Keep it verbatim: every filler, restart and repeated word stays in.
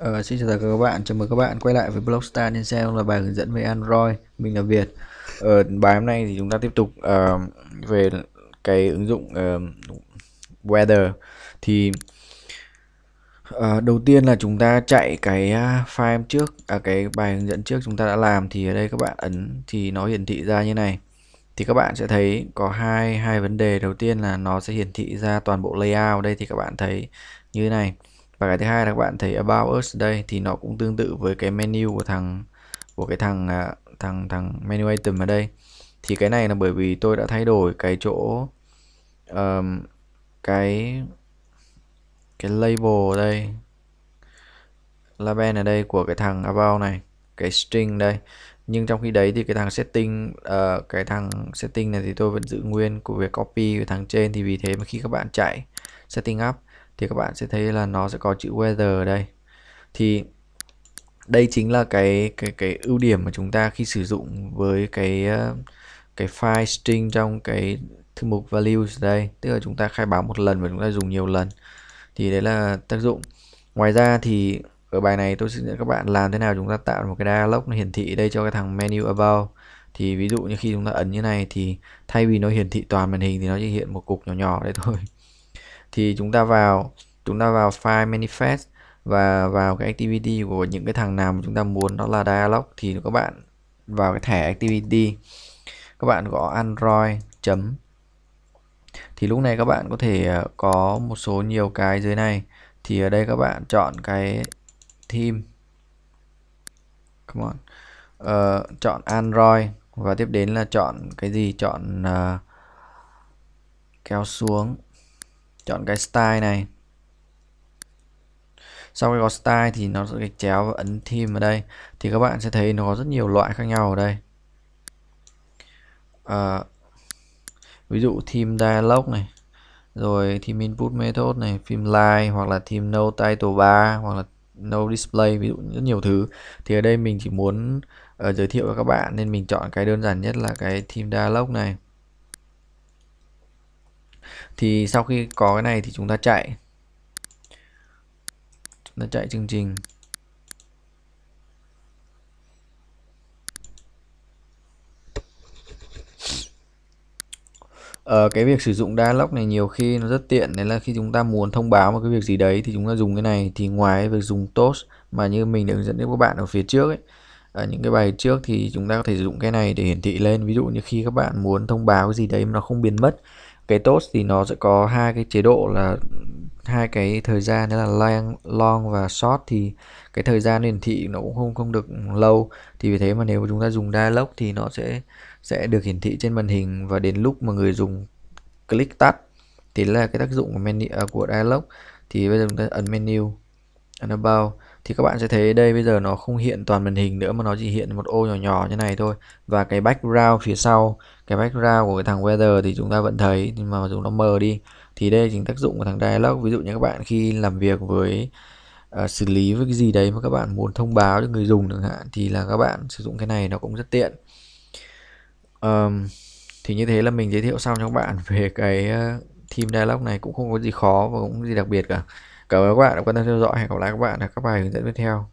Ờ, Xin chào tất cả các bạn, chào mừng các bạn quay lại với Blogstar trên channel là bài hướng dẫn về Android. Mình là Việt. Ở bài hôm nay thì chúng ta tiếp tục ờ, về cái ứng dụng ờ, Weather. Thì ờ, đầu tiên là chúng ta chạy cái à, file trước, à, cái bài hướng dẫn trước chúng ta đã làm. Thì ở đây các bạn ấn thì nó hiển thị ra như này. Thì các bạn sẽ thấy có hai hai vấn đề. Đầu tiên là nó sẽ hiển thị ra toàn bộ layout. Đây thì các bạn thấy như thế này. Và cái thứ hai là các bạn thấy About Us đây thì nó cũng tương tự với cái menu của thằng của cái thằng à, thằng thằng menu item ở đây. Thì cái này là bởi vì tôi đã thay đổi cái chỗ um, cái cái label ở đây, label ở đây của cái thằng About này, cái string đây. Nhưng trong khi đấy thì cái thằng setting uh, cái thằng setting này thì tôi vẫn giữ nguyên của việc copy cái thằng trên. Thì vì thế mà khi các bạn chạy setting up thì các bạn sẽ thấy là nó sẽ có chữ weather ở đây. Thì đây chính là cái cái cái ưu điểm mà chúng ta khi sử dụng với cái cái file string trong cái thư mục values đây, tức là chúng ta khai báo một lần và chúng ta dùng nhiều lần. Thì đấy là tác dụng. Ngoài ra thì ở bài này tôi sẽ hướng dẫn các bạn làm thế nào chúng ta tạo một cái dialog nó hiển thị đây cho cái thằng menu about. Thì ví dụ như khi chúng ta ấn như này thì thay vì nó hiển thị toàn màn hình thì nó chỉ hiện một cục nhỏ nhỏ đấy thôi. Thì chúng ta vào chúng ta vào file manifest và vào cái activity của những cái thằng nào mà chúng ta muốn nó là dialog. Thì các bạn vào cái thẻ activity, các bạn gõ Android chấm, thì lúc này các bạn có thể có một số nhiều cái dưới này. Thì ở đây các bạn chọn cái theme, come on, uh, chọn Android và tiếp đến là chọn cái gì, chọn uh, kéo xuống, chọn cái style này. Sau khi có style thì nó sẽ gạch chéo và ấn theme ở đây. Thì các bạn sẽ thấy nó có rất nhiều loại khác nhau ở đây. À, ví dụ theme dialog này, rồi theme input method này, theme line, hoặc là theme no title bar, hoặc là no display, ví dụ rất nhiều thứ. Thì ở đây mình chỉ muốn uh, giới thiệu cho các bạn nên mình chọn cái đơn giản nhất là cái theme dialog này. Thì sau khi có cái này thì chúng ta chạy chúng ta chạy chương trình. Ờ, cái việc sử dụng dialog này nhiều khi nó rất tiện, đấy là khi chúng ta muốn thông báo một cái việc gì đấy thì chúng ta dùng cái này. Thì ngoài việc dùng toast mà như mình đã hướng dẫn cho các bạn ở phía trước ấy, ở những cái bài trước, thì chúng ta có thể sử dụng cái này để hiển thị lên. Ví dụ như khi các bạn muốn thông báo cái gì đấy mà nó không biến mất, cái toast thì nó sẽ có hai cái chế độ, là hai cái thời gian, đó là long, long và short. Thì cái thời gian hiển thị nó cũng không không được lâu. Thì vì thế mà nếu mà chúng ta dùng dialog thì nó sẽ sẽ được hiển thị trên màn hình, và đến lúc mà người dùng click tắt thì là cái tác dụng của menu uh, của dialog. Thì bây giờ chúng ta ấn menu, ấn about, thì các bạn sẽ thấy đây bây giờ nó không hiện toàn màn hình nữa mà nó chỉ hiện một ô nhỏ nhỏ như này thôi. Và cái background phía sau, cái background của cái thằng weather thì chúng ta vẫn thấy, nhưng mà dùng nó mờ đi. Thì đây chính tác dụng của thằng dialog. Ví dụ như các bạn khi làm việc với uh, xử lý với cái gì đấy mà các bạn muốn thông báo cho người dùng chẳng hạn, thì là các bạn sử dụng cái này nó cũng rất tiện. Um, thì như thế là mình giới thiệu xong cho các bạn về cái uh, theme dialog này, cũng không có gì khó và cũng không có gì đặc biệt cả. Cảm ơn các bạn đã quan tâm theo dõi. Hẹn gặp lại các bạn ở các bài hướng dẫn tiếp theo.